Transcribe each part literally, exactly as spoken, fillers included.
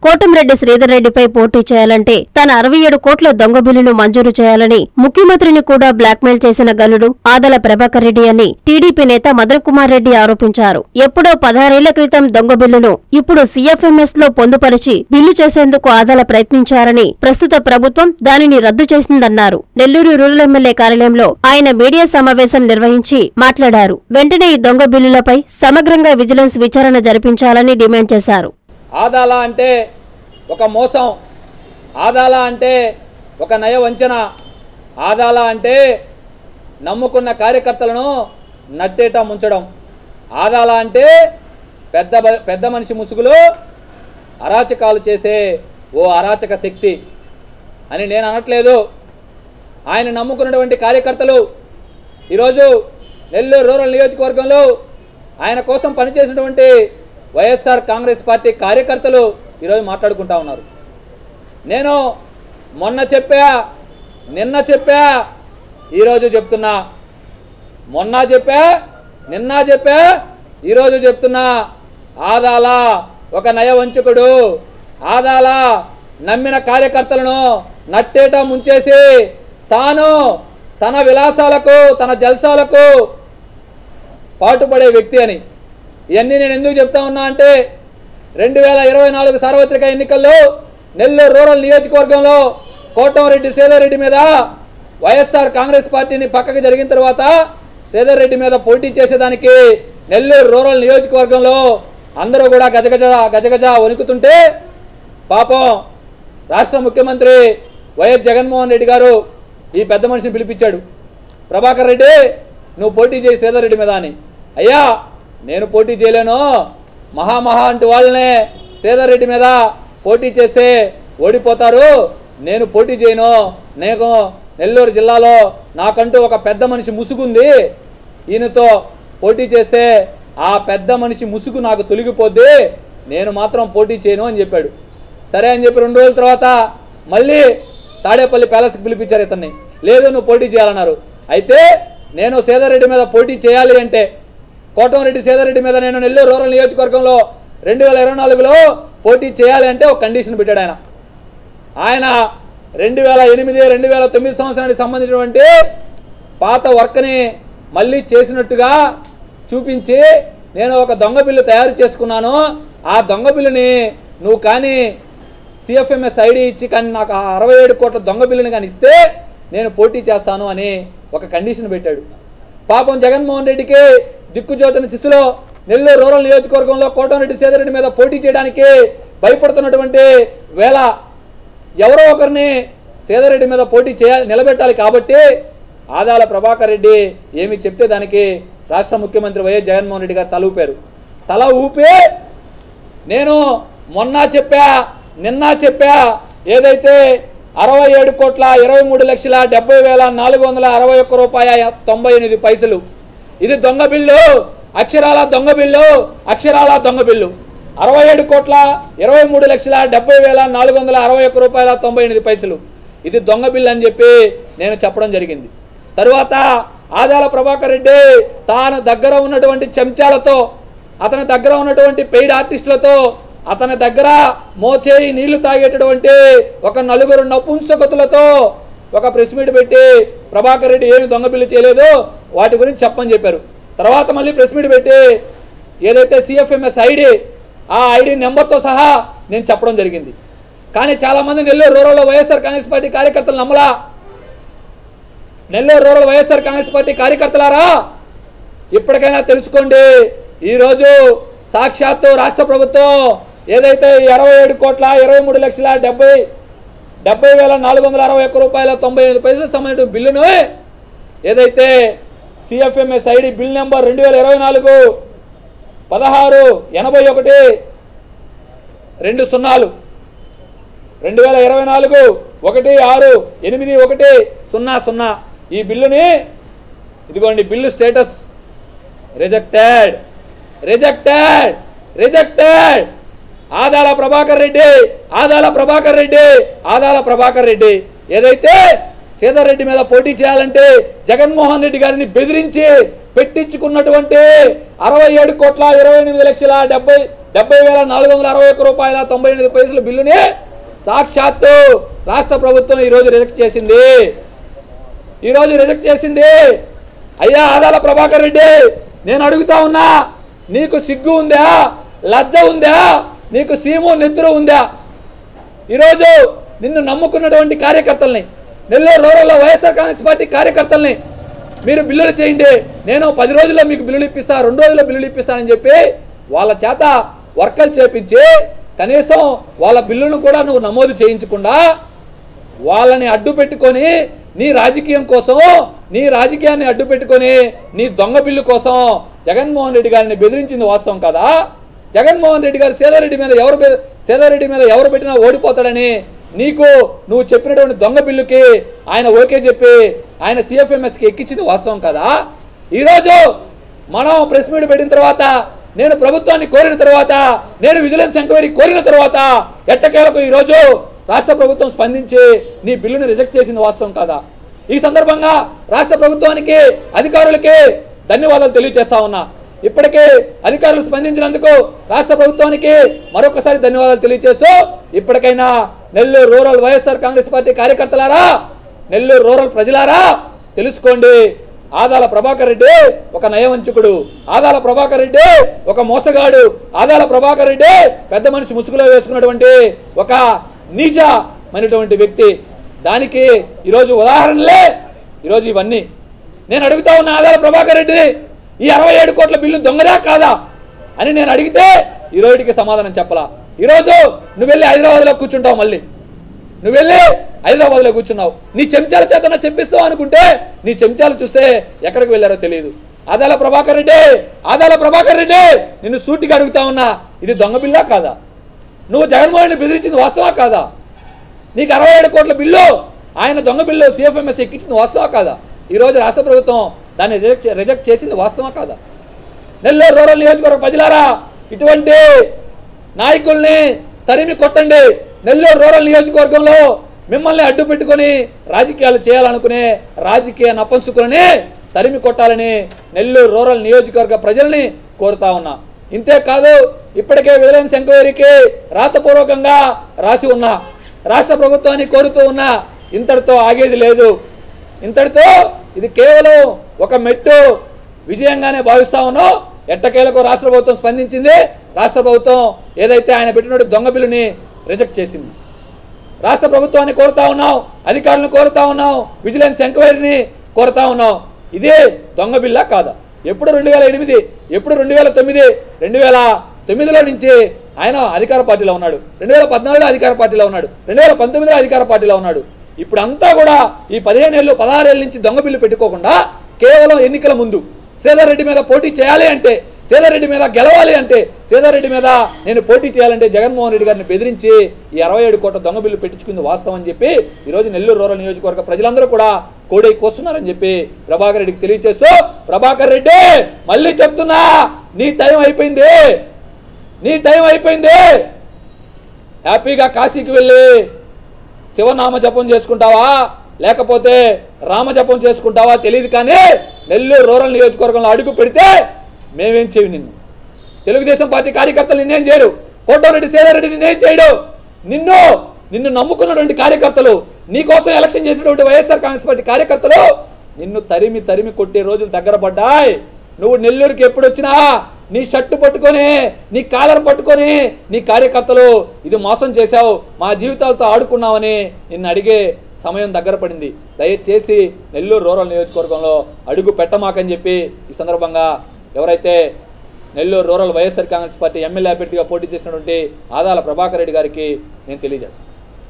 కోటంరెడ్డి శ్రీధర్ రెడ్డిపై పోటీ చేయాలంటే తన అరవై ఏడు కోట్ల దొంగ బిల్లును మంజూరు చేయాలని ముఖ్యమంత్రిని కూడా బ్లాక్మెయిల్ చేసిన గనుడు ఆదాల ప్రభాకర్ రెడ్డి అని టీడీపీ నేత మదన్ కుమార్ రెడ్డి ఆరోపించారు. ఎప్పుడో పదహారేళ్ల క్రితం దొంగ బిల్లును ఇప్పుడు సీఎఫ్ఎంఎస్ లో పొందుపరిచి బిల్లు చేసేందుకు ఆదాల ప్రయత్నించారని, ప్రస్తుత ప్రభుత్వం దానిని రద్దు చేసిందన్నారు. నెల్లూరు రూరల్ ఎమ్మెల్యే కార్యాలయంలో ఆయన మీడియా సమావేశం నిర్వహించి మాట్లాడారు. వెంటనే ఈ దొంగ బిల్లులపై సమగ్రంగా విజిలెన్స్ విచారణ జరిపించాలని డిమాండ్ చేశారు. ఆదాల అంటే ఒక మోసం, ఆదాల అంటే ఒక నయ వంచన, ఆదాల అంటే నమ్ముకున్న కార్యకర్తలను నట్టేట ముంచడం, ఆదాల అంటే పెద్ద పెద్ద మనిషి ముసుగులో అరాచకాలు చేసే ఓ అరాచక శక్తి అని నేను అనట్లేదు. ఆయన నమ్ముకున్నటువంటి కార్యకర్తలు ఈరోజు నెల్లూరు రూరల్ నియోజకవర్గంలో ఆయన కోసం పనిచేసినటువంటి వైఎస్ఆర్ కాంగ్రెస్ పార్టీ కార్యకర్తలు ఈరోజు మాట్లాడుకుంటా ఉన్నారు. నేను మొన్న చెప్పా, నిన్న చెప్పా, ఈరోజు చెప్తున్నా. మొన్న చెప్పా, నిన్న చెప్పా, ఈరోజు చెప్తున్నా. ఆదాల ఒక నయవంచకుడు, ఆదాల నమ్మిన కార్యకర్తలను నట్టేట ముంచేసి తాను తన విలాసాలకు తన జల్సాలకు పాటుపడే వ్యక్తి అని. ఇవన్నీ నేను ఎందుకు చెప్తా ఉన్నా అంటే రెండు వేల ఇరవై నాలుగు సార్వత్రిక ఎన్నికల్లో నెల్లూరు రూరల్ నియోజకవర్గంలో కోటంరెడ్డి శ్రీధర్ రెడ్డి మీద వైఎస్ఆర్ కాంగ్రెస్ పార్టీని పక్కకు జరిగిన తర్వాత శ్రీధర్ రెడ్డి మీద పోటీ చేసేదానికి నెల్లూరు రూరల్ నియోజకవర్గంలో అందరూ కూడా గజగజ గజగజ వణుకుతుంటే పాపం రాష్ట్ర ముఖ్యమంత్రి వైఎస్ జగన్మోహన్ రెడ్డి గారు ఈ పెద్ద మనిషిని పిలిపించాడు. ప్రభాకర్ రెడ్డి నువ్వు పోటీ చేయి శ్రీధర్ రెడ్డి మీద అని. అయ్యా నేను పోటీ చేయలేను, మహామహా అంటూ వాళ్ళనే శ్రీధర్ రెడ్డి మీద పోటీ చేస్తే ఓడిపోతారు, నేను పోటీ చేయను. నేను నెల్లూరు జిల్లాలో నాకంటూ ఒక పెద్ద మనిషి ముసుగుంది, ఈయనతో పోటీ చేస్తే ఆ పెద్ద మనిషి ముసుగు నాకు తొలగిపోద్ది, నేను మాత్రం పోటీ చేయను అని చెప్పాడు. సరే అని చెప్పి రెండు రోజుల తర్వాత మళ్ళీ తాడేపల్లి ప్యాలెస్కి పిలిపించారు ఇతన్ని. లేదు నువ్వు పోటీ చేయాలన్నారు. అయితే నేను శ్రీధర్ రెడ్డి మీద పోటీ చేయాలి అంటే, కోటంరెడ్డి శ్రీధర్ రెడ్డి మీద నేను నెల్లూరు రూరల్ నియోజకవర్గంలో రెండు వేల ఇరవై నాలుగులో పోటీ చేయాలి అంటే ఒక కండిషన్ పెట్టాడు ఆయన. ఆయన రెండు వేల ఎనిమిది రెండు వేల తొమ్మిది సంవత్సరానికి సంబంధించినటువంటి పాత వర్క్ని మళ్ళీ చేసినట్టుగా చూపించి నేను ఒక దొంగ బిల్లు తయారు చేసుకున్నాను, ఆ దొంగ బిల్లుని నువ్వు కానీ సిఎఫ్ఎంఎస్ ఐడి ఇచ్చి కానీ నాకు ఆ అరవై ఏడు కోట్ల దొంగ బిల్లుని కానీ ఇస్తే నేను పోటీ చేస్తాను అని ఒక కండిషన్ పెట్టాడు. పాపం జగన్మోహన్ రెడ్డికి దిక్కుజోచన స్థితిలో నెల్లూరు రూరల్ నియోజకవర్గంలో కోటంరెడ్డి శ్రీధర్ రెడ్డి మీద పోటీ చేయడానికి భయపడుతున్నటువంటి వేళ ఎవరో ఒకరిని శ్రీధర్ రెడ్డి మీద పోటీ చేయాలి నిలబెట్టాలి కాబట్టి ఆదాల ప్రభాకర్ రెడ్డి ఏమి చెప్తే దానికి రాష్ట్ర ముఖ్యమంత్రి వైఎస్ జగన్మోహన్ రెడ్డి గారు తల ఊపారు. తల ఊపి నేను మొన్న చెప్పా నిన్న చెప్పా ఏదైతే అరవై ఏడు కోట్ల ఇరవై మూడు లక్షల డెబ్బై వేల నాలుగు వందల అరవై ఒక్క రూపాయ తొంభై ఎనిమిది పైసలు ఇది దొంగ బిల్లు, అక్షరాల దొంగ బిల్లు, అక్షరాల దొంగ బిల్లు. అరవై ఏడు కోట్ల ఇరవై మూడు లక్షల డెబ్బై వేల నాలుగు వందల అరవై ఒక్క రూపాయల తొంభై ఎనిమిది పైసలు ఇది దొంగ బిల్లు అని చెప్పి నేను చెప్పడం జరిగింది. తరువాత ఆదాల ప్రభాకర్ రెడ్డి తాను దగ్గర ఉన్నటువంటి చెంచాలతో, అతని దగ్గర ఉన్నటువంటి పెయిడ్ ఆర్టిస్టులతో, అతని దగ్గర మోచేయి నీళ్లు తాగేటటువంటి ఒక నలుగురు నపుంసకతులతో ఒక ప్రెస్ మీట్ పెట్టి ప్రభాకర్ రెడ్డి ఏమి దొంగ బిల్లు చేయలేదు వాటి గురించి చెప్పని చెప్పారు. తర్వాత మళ్ళీ ప్రెస్ మీట్ పెట్టి ఏదైతే సిఎఫ్ఎంఎస్ ఐడి ఆ ఐడి నెంబర్తో సహా నేను చెప్పడం జరిగింది. కానీ చాలామంది నెల్లూరు రూరల్లో వైఎస్ఆర్ కాంగ్రెస్ పార్టీ కార్యకర్తలు నమ్మలా. నెల్లూరు రూరల్ వైఎస్ఆర్ కాంగ్రెస్ పార్టీ కార్యకర్తలారా ఇప్పటికైనా తెలుసుకోండి, ఈరోజు సాక్షాత్తు రాష్ట్ర ప్రభుత్వం ఏదైతే ఇరవై ఏడు కోట్ల ఇరవై మూడు లక్షల డెబ్బై డెబ్బై వేల నాలుగు వందల అరవై ఒక్క రూపాయల తొంభై ఎనిమిది పైసలకు సంబంధించిన బిల్లును ఏదైతే సిఎఫ్ఎంఎస్ ఐడి బిల్ నెంబర్ రెండు వేల ఇరవై నాలుగు పదహారు ఎనభై ఒకటి రెండు సున్నాలు రెండు వేల ఇరవై నాలుగు ఒకటి ఆరు ఎనిమిది ఒకటి సున్నా సున్నా ఈ బిల్లుని ఇదిగోండి bill status rejected rejected rejected Adala Prabhakar Reddy Adala Prabhakar Reddy Adala Prabhakar Reddy ఏదైతే శ్రీధర్ రెడ్డి మీద పోటీ చేయాలంటే జగన్మోహన్ రెడ్డి గారిని బెదిరించి పెట్టించుకున్నటువంటి అరవై ఏడు కోట్ల ఇరవై ఎనిమిది లక్షల డెబ్బై డెబ్బై వేల నాలుగు వందల అరవై ఒక్క రూపాయల తొంభై ఎనిమిది పైసల బిల్లుని సాక్షాత్తు రాష్ట్ర ప్రభుత్వం ఈరోజు రిజెక్ట్ చేసింది. ఈరోజు రిజెక్ట్ చేసింది. అయ్యా ఆదాల ప్రభాకర్ రెడ్డి, నేను అడుగుతా ఉన్నా, నీకు సిగ్గు ఉందా, లజ్జ ఉందా, నీకు సీము నెత్తురు ఉందా? ఈరోజు నిన్ను నమ్ముకున్నటువంటి కార్యకర్తల్ని, నెల్లూరు రూరల్లో వైఎస్ఆర్ కాంగ్రెస్ పార్టీ కార్యకర్తల్ని మీరు బిల్లులు చేయండి, నేను పది రోజుల్లో మీకు బిల్లులు ఇప్పిస్తా, రెండు రోజుల్లో బిల్లులు ఇప్పిస్తానని చెప్పి వాళ్ళ చేత వర్కలు చేపించి కనీసం వాళ్ళ బిల్లులను కూడా నువ్వు నమోదు చేయించకుండా వాళ్ళని అడ్డు పెట్టుకొని నీ రాజకీయం కోసం, నీ రాజకీయాన్ని అడ్డు పెట్టుకొని నీ దొంగ బిల్లు కోసం జగన్మోహన్ రెడ్డి గారిని బెదిరించింది వాస్తవం కదా? జగన్మోహన్ రెడ్డి గారు సేదారెడ్డి మీద ఎవరు సేదారెడ్డి మీద ఎవరు పెట్టినా ఓడిపోతాడని నీకు నువ్వు చెప్పినటువంటి దొంగ బిల్లుకి ఆయన ఓకే చెప్పి ఆయన సిఎఫ్ఎంఎస్కి ఎక్కించింది వాస్తవం కదా? ఈరోజు మనం ప్రెస్ మీట్ పెట్టిన తర్వాత, నేను ప్రభుత్వాన్ని కోరిన తర్వాత, నేను విజిలెన్స్ ఎంక్వైరీ కోరిన తర్వాత ఎట్టకేలకు ఈరోజు రాష్ట్ర ప్రభుత్వం స్పందించి నీ బిల్లుని రిజెక్ట్ చేసింది వాస్తవం కదా? ఈ సందర్భంగా రాష్ట్ర ప్రభుత్వానికి, అధికారులకి ధన్యవాదాలు తెలియజేస్తా ఉన్నా. ఇప్పటికే అధికారులు స్పందించినందుకు రాష్ట్ర ప్రభుత్వానికి మరొకసారి ధన్యవాదాలు తెలియజేస్తూ, ఇప్పటికైనా నెల్లూరు రూరల్ వైఎస్ఆర్ కాంగ్రెస్ పార్టీ కార్యకర్తలారా, నెల్లూరు రూరల్ ప్రజలారా తెలుసుకోండి, ఆదాల ప్రభాకర్ రెడ్డి ఒక నయవంచకుడు, ఆదాల ప్రభాకర్ రెడ్డి ఒక మోసగాడు, ఆదాల ప్రభాకర్ రెడ్డి పెద్ద మనిషి ముసుగులో వేసుకున్నటువంటి ఒక నీచమైనటువంటి వ్యక్తి. దానికి ఈరోజు ఉదాహరణలే ఈరోజు ఇవన్నీ. నేను అడుగుతా ఉన్న ఆదాల ప్రభాకర్ రెడ్డి, ఈ అరవై ఏడు కోట్ల బిల్లు దొంగదా కాదా అని నేను అడిగితే ఈరోజుకి సమాధానం చెప్పలా. ఈరోజు నువ్వు వెళ్ళి హైదరాబాద్లో కూర్చుంటావు, మళ్ళీ నువ్వు వెళ్ళి హైదరాబాద్లో కూర్చున్నావు, నీ చెంచాల చేతన చెప్పిస్తావు అనుకుంటే నీ చెంచాలు చూస్తే ఎక్కడికి వెళ్ళారో తెలియదు. ఆదాల ప్రభాకర్ రెడ్డి, ఆదాల ప్రభాకర్ రెడ్డి నిన్ను సూటిగా అడుగుతా ఉన్నా, ఇది దొంగ బిల్లా కాదా? నువ్వు జగన్మోహన్ బెదిరించింది వాస్తవా కాదా? నీకు అరవై ఏడు కోట్ల బిల్లు ఆయన దొంగ బిల్లు సిఎఫ్ఎంఎస్ ఎక్కించింది వాస్తవా కాదా? ఈరోజు రాష్ట్ర ప్రభుత్వం దాన్ని రిజెక్ట్ రిజెక్ట్ చేసింది వాస్తవా కాదా? నెల్లూరు రూరల్ నియోజకవర్గ ప్రజలారా, ఇటువంటి నాయకుల్ని తరిమి కొట్టండి. నెల్లూరు రూరల్ నియోజకవర్గంలో మిమ్మల్ని అడ్డు పెట్టుకొని రాజకీయాలు చేయాలనుకునే రాజకీయ నపంసుకులని తరిమి కొట్టాలని నెల్లూరు రూరల్ నియోజకవర్గ ప్రజల్ని కోరుతా ఉన్నా. ఇంతేకాదు, ఇప్పటికే విజిలెన్స్ ఎంక్వైరీకి రాతపూర్వకంగా రాసి ఉన్నా, రాష్ట్ర ప్రభుత్వాన్ని కోరుతూ ఉన్నా, ఇంతటితో ఆగేది లేదు. ఇంతటితో ఇది కేవలం ఒక మెట్టు విజయంగానే భావిస్తా ఉన్నాం. ఎట్టకేలకు రాష్ట్ర ప్రభుత్వం స్పందించింది. రాష్ట్ర ప్రభుత్వం ఏదైతే ఆయన పెట్టిన దొంగ బిల్లుని రిజెక్ట్ చేసింది. రాష్ట్ర ప్రభుత్వాన్ని కోరుతా ఉన్నాం, అధికారులను కోరుతా ఉన్నాం, విజిలెన్స్ ఎంక్వైరీని కోరుతా ఉన్నాం. ఇదే దొంగ బిల్లా కాదా? ఎప్పుడు రెండు వేల ఎనిమిది ఎప్పుడు రెండు వేల తొమ్మిది రెండు వేల తొమ్మిదిలో నుంచి ఆయన అధికార పార్టీలో ఉన్నాడు, రెండు వేల పద్నాలుగులో అధికార పార్టీలో ఉన్నాడు, రెండు వేల పంతొమ్మిదిలో అధికార పార్టీలో ఉన్నాడు. ఇప్పుడు అంతా కూడా ఈ పదిహేను ఏళ్ళు పదహారేళ్ళ నుంచి దొంగ బిల్లు పెట్టుకోకుండా కేవలం ఎన్నికల ముందు సేదారెడ్డి మీద పోటీ చేయాలి అంటే, సేదారెడ్డి మీద గెలవాలి అంటే, సేదారెడ్డి మీద నేను పోటీ చేయాలంటే జగన్మోహన్ రెడ్డి గారిని బెదిరించి ఈ అరవై ఏడు కోట్ల దొంగ బిల్లు పెట్టించుకుంది వాస్తవం అని చెప్పి ఈరోజు నెల్లూరు రూరల్ నియోజకవర్గ ప్రజలందరూ కూడా కోడై కోస్తున్నారని చెప్పి ప్రభాకర్ రెడ్డికి తెలియజేస్తూ, ప్రభాకర్ రెడ్డి మళ్ళీ చెప్తున్నా, నీ టైం అయిపోయింది, నీ టైం అయిపోయింది. హ్యాపీగా కాశీకి వెళ్ళి శివనామ జపం చేసుకుంటావా లేకపోతే రామజపం చేసుకుంటావా తెలియదు, కానీ నెల్లూరు రూరల్ నియోజకవర్గంలో అడుగు పెడితే మేమేం చేయు. నిన్ను తెలుగుదేశం పార్టీ కార్యకర్తలు నిన్నేం చేయరు, కోటమిరెడ్డి సేదారెడ్డి నిన్నేం చేయడు. నిన్ను నిన్ను నమ్ముకున్నటువంటి కార్యకర్తలు, నీకోసం ఎలక్షన్ చేసినటువంటి వైఎస్ఆర్ కాంగ్రెస్ పార్టీ కార్యకర్తలు నిన్ను తరిమి తరిమి కొట్టే రోజులు దగ్గర పడ్డాయి. నువ్వు నెల్లూరుకి ఎప్పుడు వచ్చినా నీ షర్టు పట్టుకొని, నీ కాలర్ పట్టుకొని నీ కార్యకర్తలు ఇది మోసం చేశావు, మా జీవితాలతో ఆడుకున్నావని నిన్ను అడిగే సమయం దగ్గర పడింది. దయచేసి నెల్లూరు రూరల్ నియోజకవర్గంలో అడుగు పెట్టమాకని చెప్పి ఈ సందర్భంగా ఎవరైతే Nellore rural YSR Congress party MLA అభ్యర్థిగా పోటీ చేసినటువంటి ఆదాల ప్రభాకర్ రెడ్డి గారికి నేను తెలియజేస్తాను.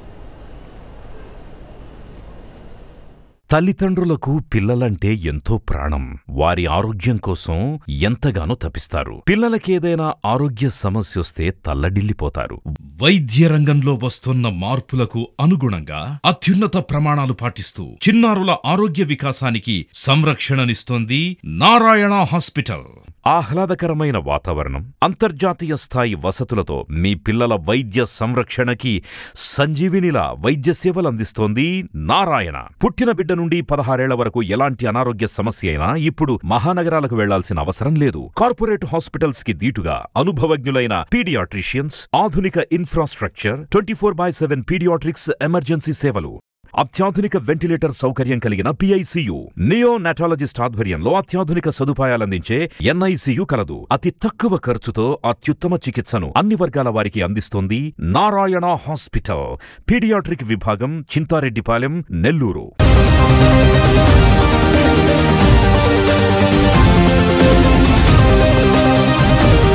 తల్లిదండ్రులకు పిల్లలంటే ఎంతో ప్రాణం. వారి ఆరోగ్యం కోసం ఎంతగానో తపిస్తారు. పిల్లలకేదైనా ఆరోగ్య సమస్యొస్తే తల్లడిల్లిపోతారు. వైద్య రంగంలో వస్తున్న మార్పులకు అనుగుణంగా అత్యున్నత ప్రమాణాలు పాటిస్తూ చిన్నారుల ఆరోగ్య వికాసానికి సంరక్షణనిస్తోంది నారాయణ హాస్పిటల్. ఆహ్లాదకరమైన వాతావరణం, అంతర్జాతీయ స్థాయి వసతులతో మీ పిల్లల వైద్య సంరక్షణకి సంజీవినిలా వైద్య సేవలందిస్తోంది నారాయణ. పుట్టిన బిడ్డ నుండి పదహారేళ్ల వరకు ఎలాంటి అనారోగ్య సమస్య అయినా ఇప్పుడు మహానగరాలకు వెళ్లాల్సిన అవసరం లేదు. కార్పొరేట్ హాస్పిటల్స్ కి దీటుగా అనుభవజ్ఞులైన పీడియాట్రిషియన్స్, ఆధునిక infrastructure, twenty four by seven paediatrics emergency సేవలు, అత్యాధునిక వెంటిలేటర్ సౌకర్యం కలిగిన పిఐసియు, నియోనాటాలజిస్ట్ ఆధ్వర్యంలో అత్యాధునిక సదుపాయాలందించే ఎన్ఐసియు కలదు. అతి తక్కువ ఖర్చుతో అత్యుత్తమ చికిత్సను అన్ని వర్గాల వారికి అందిస్తోంది నారాయణ హాస్పిటల్. పీడియాట్రిక్ విభాగం, చింతారెడ్డిపాలెం, నెల్లూరు.